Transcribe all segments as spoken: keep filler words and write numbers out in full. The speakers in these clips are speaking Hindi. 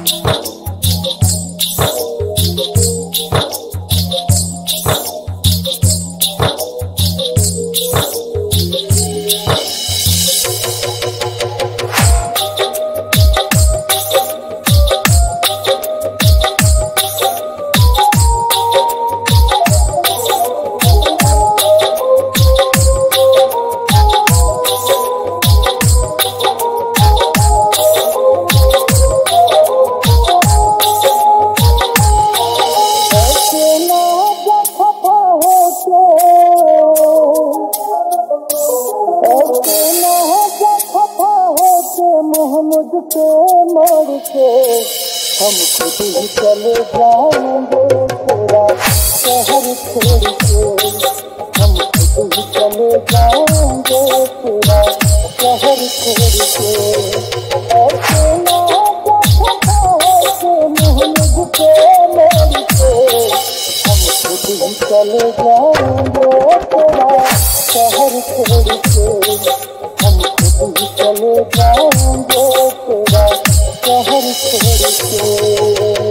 मुझसे मोड़ के हम खुद ही चले जाएंगे तेरा शहर छोड़ के, हम खुद ही चले जाएंगे तेरा शहर छोड़ के। ऐसे ना मुँह मुझसे मोड़ के हम खुद ही चले जाएंगे तेरा शहर छोड़ के, हम खुद ही चले जाएंगे तेरा शहर छोड़ के।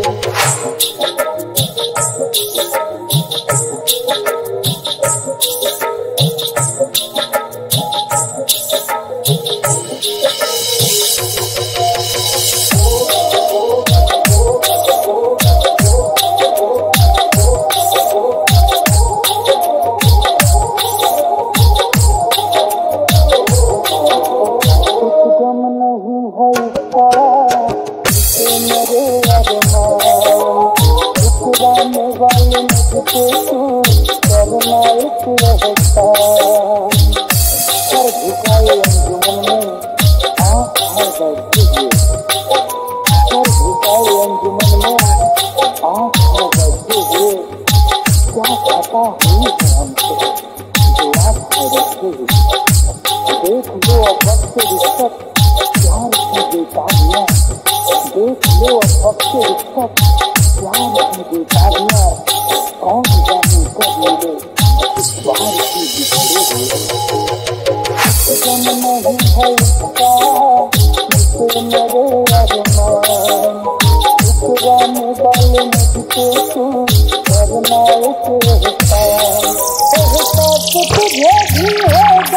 देख लो अब वक्त रिश्वत प्यार की बेताबियाँ, देख लो अब वक्त रिश्वत प्यार की बेताबियाँ। कौन जाने कब मिले इस बार की बिछड़े हुए, जम नहीं है इसका मुझसे मेरे अरमान, ठुकराने वाले मुझसे तू करना एक एहसान, एहसास तुझे भी होगा,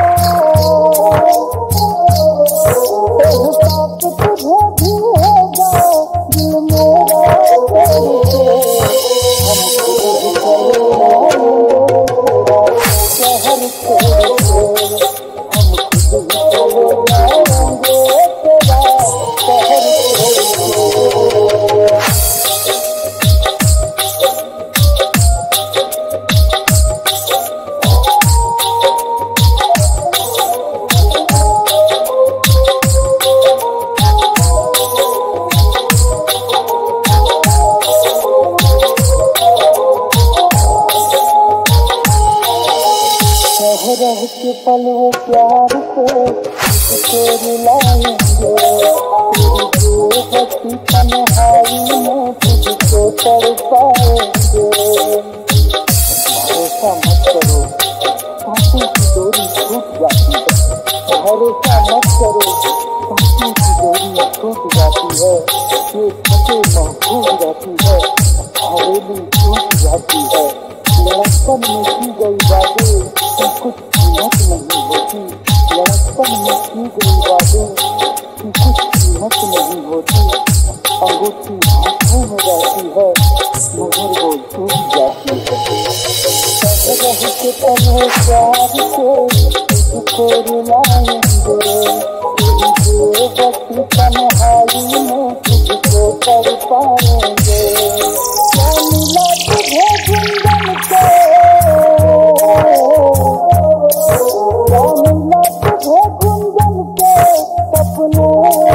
एहसास तुझे भी होगा, दिल मेरा तेरे से हम खुद चले जाएंगे शहर छोड़ के, हम खुद चले जाएंगे तेरा शहर छोड़ के। रह के पल वो प्यार से तुझको रुलाएंगे, तेरी बेबसी तन्हाई में तुझको तड़पाएंगे। भरोसा मत करो सांसों की डोरी छूट जाती है, भरोसा मत करो सांसों की डोरी छूट जाती है, ये फटे महफूज रहती है, हवेली टूट जाती है। लड़कपन में की गई बातें कुछ कीमत नहीं होती, लड़कपन में की गई बातें की कुछ कीमत नहीं होती। अंगूठी हाथों में रहती है मगर वो टूट जाती है। रह के तन्हे प्यार से तुझको रुलाएंगे, तेरी बेबसी तन्हाई में तुझको तड़पाएंगे। क्या मिला तुझे गुंजन के, क्या मिला तुझे गुंजन के सपने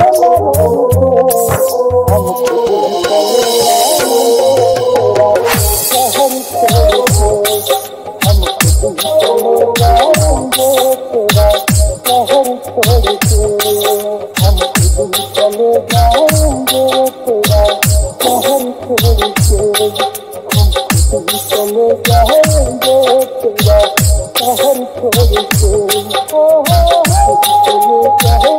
हम खुद चले जाएंगे शहर छोड़ के, हम खुद चले जाएंगे तेरा शहर छोड़ के, हम खुद चले जाएंगे तेरा शहर छोड़ के, हम खुद चले जाएंगे तेरा शहर छोड़ के, चले जाएंगे।